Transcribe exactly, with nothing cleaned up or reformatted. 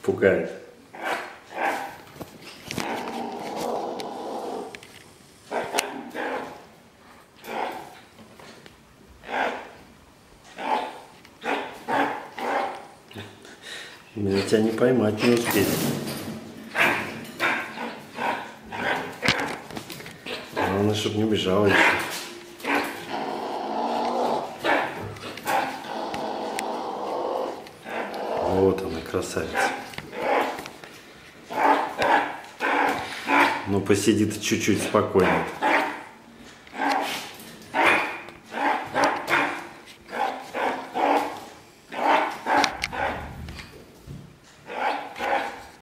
пугает. Меня тебя не поймать не успеть. Главное, чтобы не убежала еще. Вот она, красавица. Ну, посидит чуть-чуть спокойно.